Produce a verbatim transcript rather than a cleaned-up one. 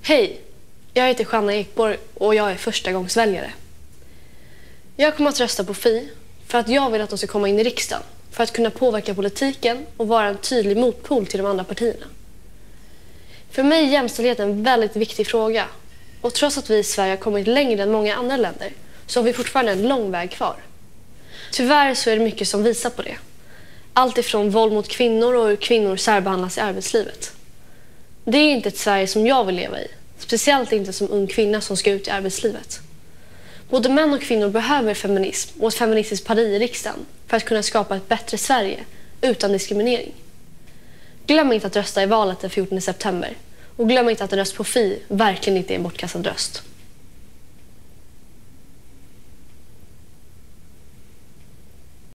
Hej, jag heter Shanna Ekborg och jag är förstagångsväljare. Jag kommer att rösta på Fi för att jag vill att de ska komma in i riksdagen för att kunna påverka politiken och vara en tydlig motpol till de andra partierna. För mig är jämställdhet en väldigt viktig fråga och trots att vi i Sverige har kommit längre än många andra länder så har vi fortfarande en lång väg kvar. Tyvärr så är det mycket som visar på det. Allt ifrån våld mot kvinnor och hur kvinnor särbehandlas i arbetslivet. Det är inte ett Sverige som jag vill leva i, speciellt inte som ung kvinna som ska ut i arbetslivet. Både män och kvinnor behöver feminism och ett feministiskt parti i riksdagen för att kunna skapa ett bättre Sverige utan diskriminering. Glöm inte att rösta i valet den fjortonde september och glöm inte att en röst på Fi verkligen inte är en bortkastad röst.